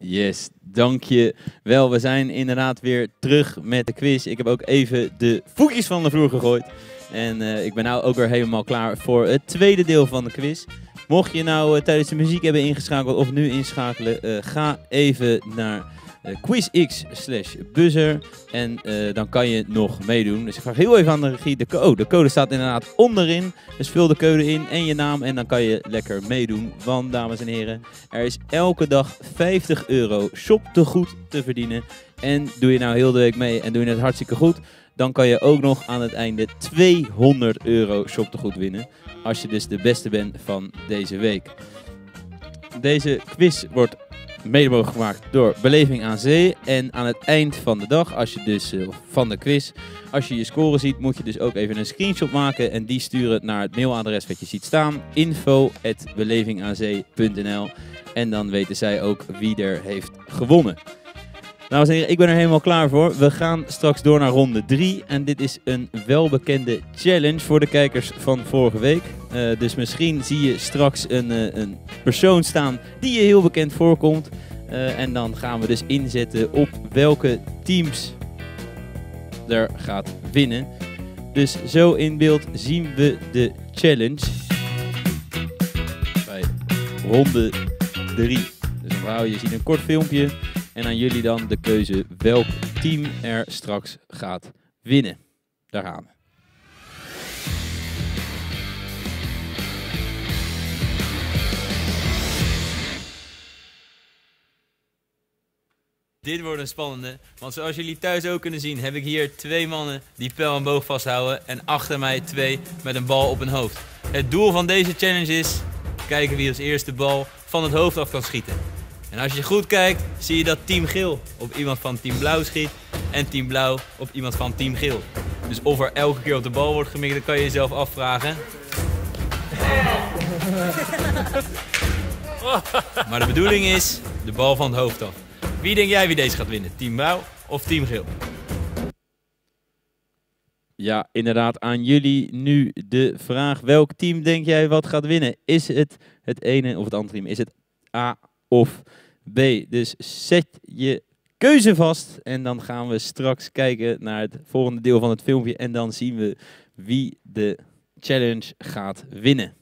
Yes, dank je wel. We zijn inderdaad weer terug met de quiz. Ik heb ook even de voetjes van de vloer gegooid. En ik ben nou ook weer helemaal klaar voor het tweede deel van de quiz. Mocht je nou tijdens de muziek hebben ingeschakeld of nu inschakelen, ga even naar quizx/buzzer en dan kan je nog meedoen. Dus ik vraag heel even aan de regie de code. De code staat inderdaad onderin, dus vul de code in en je naam en dan kan je lekker meedoen. Want dames en heren, er is elke dag €50 shoptegoed te verdienen. En doe je nou heel de week mee en doe je het hartstikke goed, dan kan je ook nog aan het einde €200 shoptegoed winnen. Als je dus de beste bent van deze week. Deze quiz wordt mede mogelijk gemaakt door Beleving aan Zee. En aan het eind van de dag, als je dus van de quiz, als je je score ziet, moet je dus ook even een screenshot maken. En die sturen naar het mailadres wat je ziet staan. info@belevingaanzee.nl. En dan weten zij ook wie er heeft gewonnen. Dames en heren, ik ben er helemaal klaar voor. We gaan straks door naar ronde 3. En dit is een welbekende challenge voor de kijkers van vorige week. Dus misschien zie je straks een persoon staan die je heel bekend voorkomt. En dan gaan we dus inzetten op welke teams er gaat winnen. Dus zo in beeld zien we de challenge bij ronde 3. Dus onthoud, je ziet een kort filmpje. En aan jullie dan de keuze welk team er straks gaat winnen. Daar gaan we. Dit wordt een spannende, want zoals jullie thuis ook kunnen zien heb ik hier 2 mannen die pijl en boog vasthouden en achter mij 2 met een bal op hun hoofd. Het doel van deze challenge is kijken wie als eerste bal van het hoofd af kan schieten. En als je goed kijkt, zie je dat team geel op iemand van team blauw schiet en team blauw op iemand van team geel. Dus of er elke keer op de bal wordt gemikt, dat kan je jezelf afvragen. Maar de bedoeling is de bal van het hoofd af. Wie denk jij wie deze gaat winnen? Team blauw of team geel? Ja, inderdaad, aan jullie nu de vraag. Welk team denk jij wat gaat winnen? Is het het ene of het andere team? Is het A of B? Dus zet je keuze vast en dan gaan we straks kijken naar het volgende deel van het filmpje en dan zien we wie de challenge gaat winnen.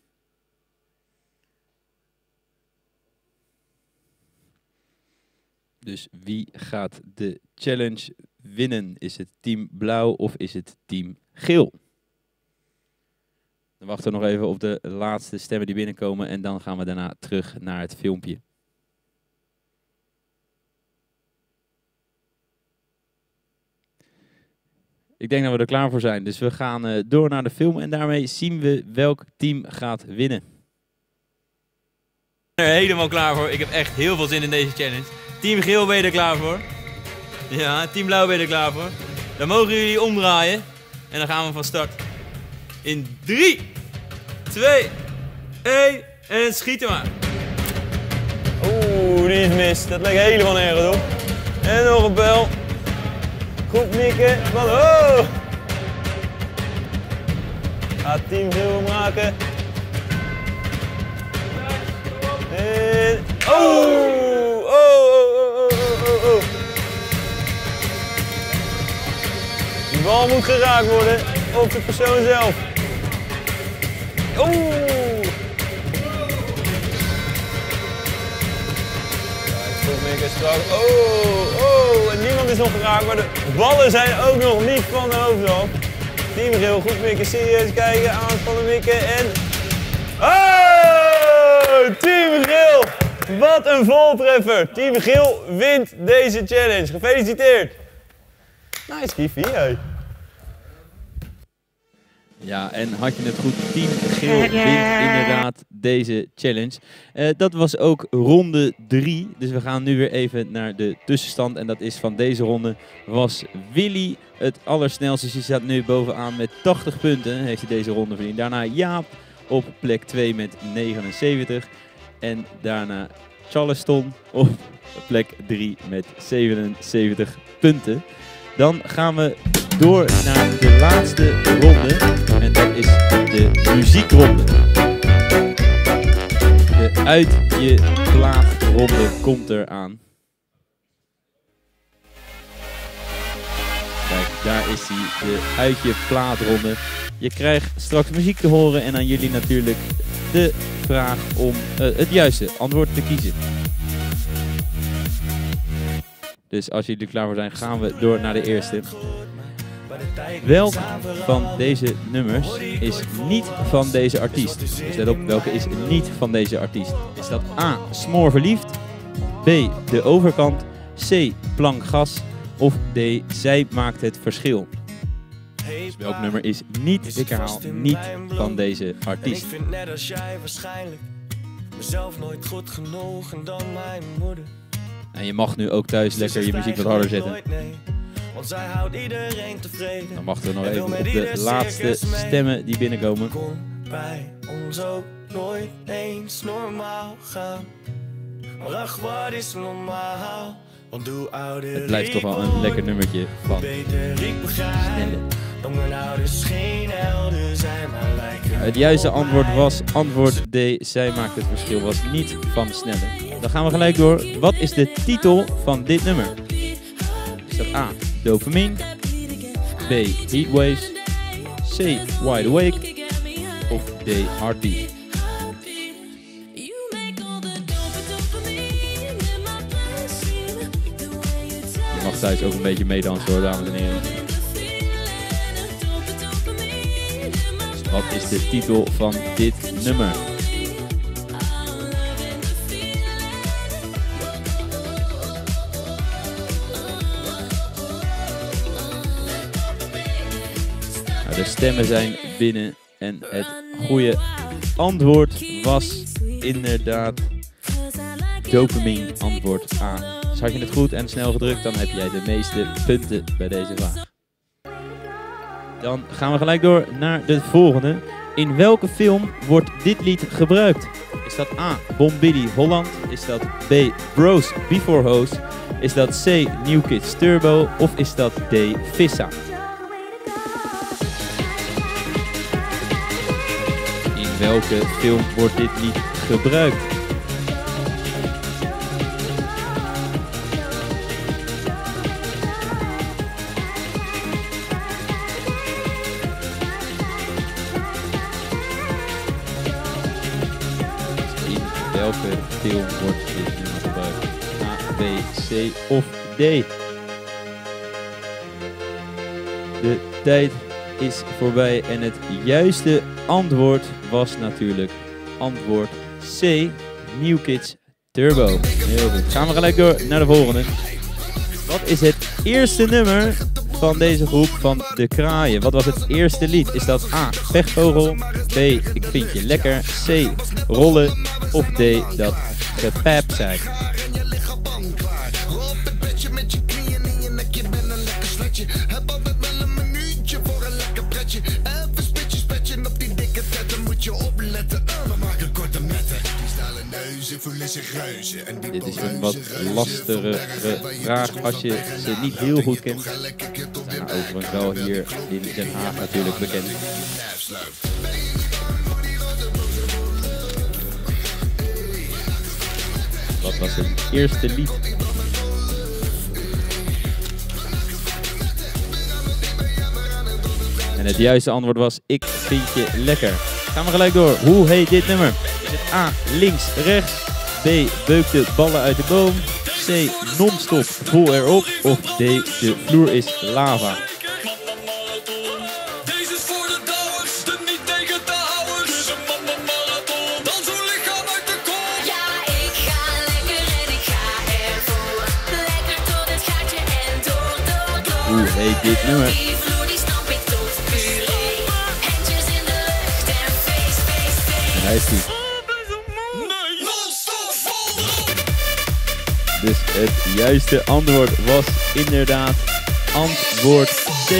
Dus wie gaat de challenge winnen? Is het team blauw of is het team geel? Dan wachten we nog even op de laatste stemmen die binnenkomen en dan gaan we daarna terug naar het filmpje. Ik denk dat we er klaar voor zijn, dus we gaan door naar de film en daarmee zien we welk team gaat winnen. Ik ben er helemaal klaar voor, ik heb echt heel veel zin in deze challenge. Team geel, ben je er klaar voor? Ja, team blauw, ben je er klaar voor? Dan mogen jullie omdraaien en dan gaan we van start. In 3, 2, 1 en schieten maar. Oeh, die is mis. Dat lijkt helemaal nergens op. En nog een bel. Goed mikken. Van, oh! Gaat team geel maken. En... Oh! De bal moet geraakt worden op de persoon zelf. Oeh! Goed mikken, strak. Oh! En niemand is nog geraakt, maar de ballen zijn ook nog niet van de hoofd af. Team geel, goed mikken, serieus kijken, aanspannen mikken en... Oh! Team geel! Wat een voltreffer! Team geel wint deze challenge. Gefeliciteerd! Nice, Kiefie. Hey. Ja, en had je het goed, team geel wint inderdaad deze challenge. Dat was ook ronde 3, dus we gaan nu weer even naar de tussenstand. En dat is van deze ronde was Willy het allersnelste. Dus hij staat nu bovenaan met 80 punten, heeft hij deze ronde verdiend. Daarna Jaap op plek 2 met 79. En daarna Charleston op plek 3 met 77 punten. Dan gaan we door naar de laatste ronde en dat is de muziekronde. De uit je plaat ronde komt eraan. Kijk, daar is hij, de uitje plaatronde. Je krijgt straks muziek te horen en aan jullie natuurlijk de vraag om het juiste antwoord te kiezen. Dus als jullie er klaar voor zijn, gaan we door naar de eerste. Welk van deze nummers is niet van deze artiest? Dus let op, welke is niet van deze artiest? Is dat A, Smoor verliefd, B, De Overkant, C, Plank gas of D, Zij maakt het verschil? Dus welk nummer is niet, ik herhaal, niet van deze artiest? Ik vind net als jij waarschijnlijk mezelf nooit goed genoeg en dan mijn moeder. En je mag nu ook thuis lekker je muziek wat harder zetten. Want zij houdt iedereen tevreden. Dan mag er nog even op de laatste stemmen die binnenkomen. Kon bij ons ook nooit eens normaal gaan. Maar ach, wat is normaal? Want hoe ouder het blijft toch wel een lekker nummertje van beter ik begrijp. Dan mijn ouders geen helden zijn, maar lijken. Het juiste antwoord was antwoord D. Zij maakt het verschil, was niet van Snelle. Dan gaan we gelijk door. Wat is de titel van dit nummer? Is dat A, Dopamine, B, Heatwaves, C, Wide Awake of D, Heartbeat? Je mag thuis ook een beetje meedansen hoor, dames en heren. Dus wat is de titel van dit nummer? De stemmen zijn binnen en het goede antwoord was inderdaad Dopamine, antwoord A. Dus had je het goed en snel gedrukt, dan heb jij de meeste punten bij deze vraag. Dan gaan we gelijk door naar de volgende. In welke film wordt dit lied gebruikt? Is dat A, Bombiddy Holland? Is dat B, Bros Before Hoes? Is dat C, New Kids Turbo? Of is dat D, Vissa? In welke film wordt dit lied gebruikt? In welke film wordt dit nummer gebruikt? A, B, C of D? De tijd is voorbij en het juiste antwoord was natuurlijk antwoord C, New Kids Turbo. Heel goed. Gaan we gelijk door naar de volgende. Wat is het eerste nummer van deze groep van De Kraaien? Wat was het eerste lied? Is dat A, Pechvogel, B, Ik vind je lekker, C, Rollen of D, dat Gepap zijn? Dit is een wat lastigere vraag als je ze niet heel goed kent. Ze zijn overigens wel hier in Den Haag natuurlijk bekend. Wat was het eerste lied? En het juiste antwoord was Ik vind je lekker. Gaan we gelijk door. Hoe heet dit nummer? Is het A, links, rechts, B, beuk de ballen uit de boom, C, non-stop, vol erop of D, de vloer is lava? Deze is voor de douwers, de niet tegen te houders. Dus een marathon, dan zo'n lichaam uit de kom. Ja, ik ga lekker en ik ga ervoor. Lekker tot het gaatje en door. Hoe heet dit nummer? Die vloer die stamp ik tot puree. Handjes in de lucht en feest, feest, feest. En hij is die. Dus het juiste antwoord was inderdaad antwoord C.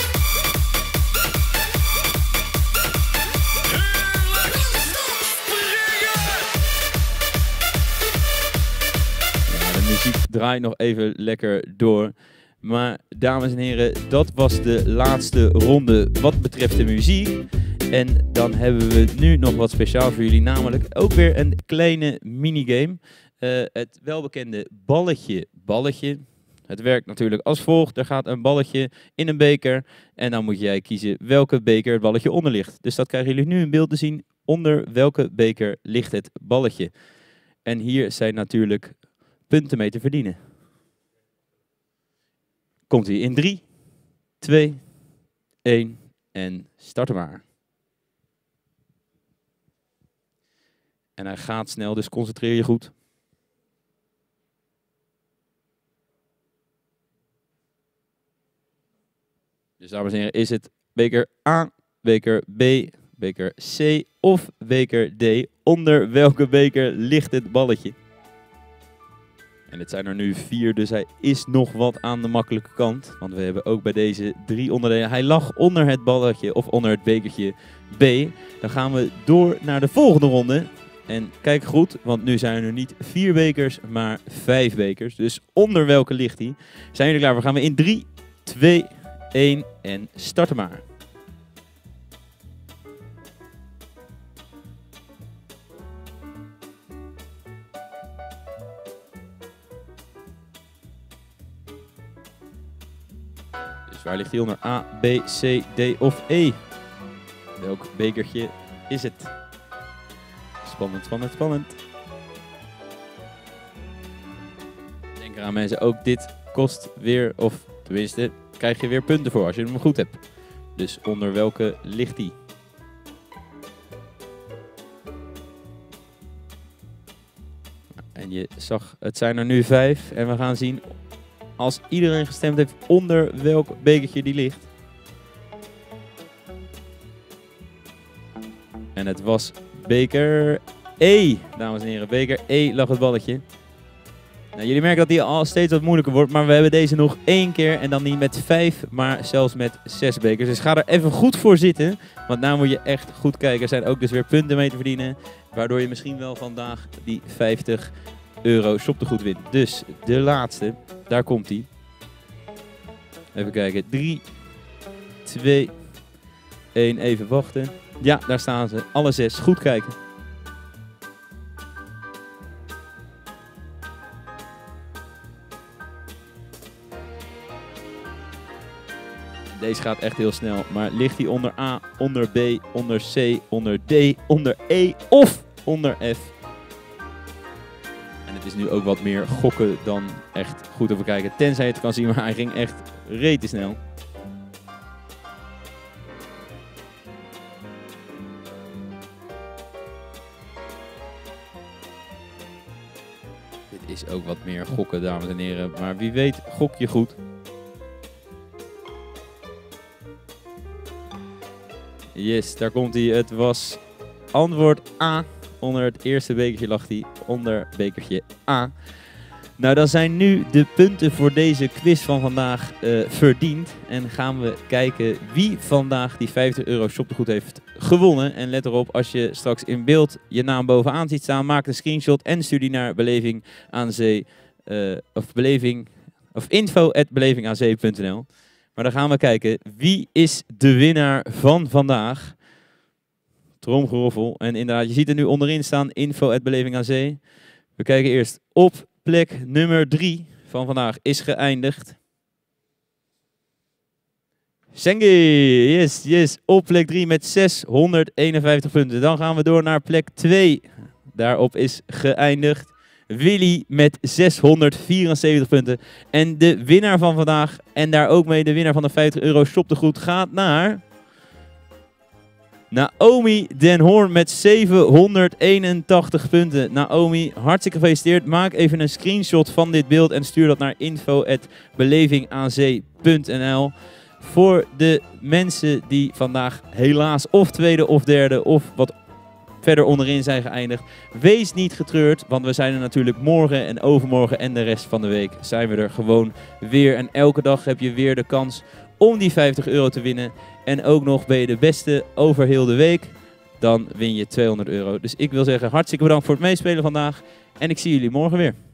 Ja, de muziek draait nog even lekker door. Maar dames en heren, dat was de laatste ronde wat betreft de muziek. En dan hebben we nu nog wat speciaal voor jullie, namelijk ook weer een kleine minigame. Het welbekende balletje. Het werkt natuurlijk als volgt. Er gaat een balletje in een beker en dan moet jij kiezen welke beker het balletje onder ligt. Dus dat krijgen jullie nu in beeld te zien. Onder welke beker ligt het balletje. En hier zijn natuurlijk punten mee te verdienen. Komt ie in 3, 2, 1 en start hem maar. En hij gaat snel, dus concentreer je goed. Dus dames en heren, is het beker A, beker B, beker C of beker D? Onder welke beker ligt het balletje? En dit zijn er nu 4, dus hij is nog wat aan de makkelijke kant. Want we hebben ook bij deze 3 onderdelen. Hij lag onder het balletje of onder het bekertje B. Dan gaan we door naar de volgende ronde. En kijk goed, want nu zijn er niet 4 bekers, maar 5 bekers. Dus onder welke ligt hij? Zijn jullie klaar? We gaan we in 3, 2, 1 en starten maar. Dus waar ligt hij onder? A, B, C, D of E? Welk bekertje is het? Spannend, spannend, spannend. Denk eraan mensen, ook dit kost weer, of tenminste, krijg je weer punten voor als je hem goed hebt. Dus onder welke ligt die? En je zag, het zijn er nu 5 en we gaan zien als iedereen gestemd heeft onder welk bekertje die ligt. En het was beker E, dames en heren. Beker E lag het balletje. Nou, jullie merken dat die al steeds wat moeilijker wordt, maar we hebben deze nog 1 keer en dan niet met 5, maar zelfs met 6 bekers. Dus ga er even goed voor zitten, want nou moet je echt goed kijken. Er zijn ook dus weer punten mee te verdienen, waardoor je misschien wel vandaag die €50 shoptegoed wint. Dus de laatste, daar komt hij. Even kijken, 3, 2, 1, even wachten. Ja, daar staan ze, alle 6. Goed kijken. Deze gaat echt heel snel, maar ligt hij onder A, onder B, onder C, onder D, onder E of onder F? En het is nu ook wat meer gokken dan echt goed even kijken. Tenzij je het kan zien, maar hij ging echt rete snel. Dit is ook wat meer gokken, dames en heren. Maar wie weet, gok je goed. Yes, daar komt hij. Het was antwoord A. Onder het eerste bekertje lag hij onder bekertje A. Nou, dan zijn nu de punten voor deze quiz van vandaag verdiend. En gaan we kijken wie vandaag die €50 shoptegoed heeft gewonnen. En let erop, als je straks in beeld je naam bovenaan ziet staan, maak een screenshot en stuur die naar Beleving aan Zee, of info@belevingaanzee.nl. Maar dan gaan we kijken, wie is de winnaar van vandaag? Tromgeroffel. En inderdaad, je ziet er nu onderin staan, info@belevingaanzee. We kijken eerst op plek nummer 3 van vandaag is geëindigd. Sengi, yes, op plek 3 met 651 punten. Dan gaan we door naar plek 2. Daarop is geëindigd Willy met 674 punten. En de winnaar van vandaag, en daar ook mee de winnaar van de €50 shoptegoed, gaat naar Naomi Den Hoorn met 781 punten. Naomi, hartstikke gefeliciteerd. Maak even een screenshot van dit beeld en stuur dat naar info@belevingaanzee.nl. Voor de mensen die vandaag helaas of tweede of derde of wat verder onderin zijn geëindigd, wees niet getreurd, want we zijn er natuurlijk morgen en overmorgen en de rest van de week zijn we er gewoon weer. En elke dag heb je weer de kans om die €50 te winnen. En ook nog ben je de beste over heel de week, dan win je €200. Dus ik wil zeggen, hartstikke bedankt voor het meespelen vandaag en ik zie jullie morgen weer.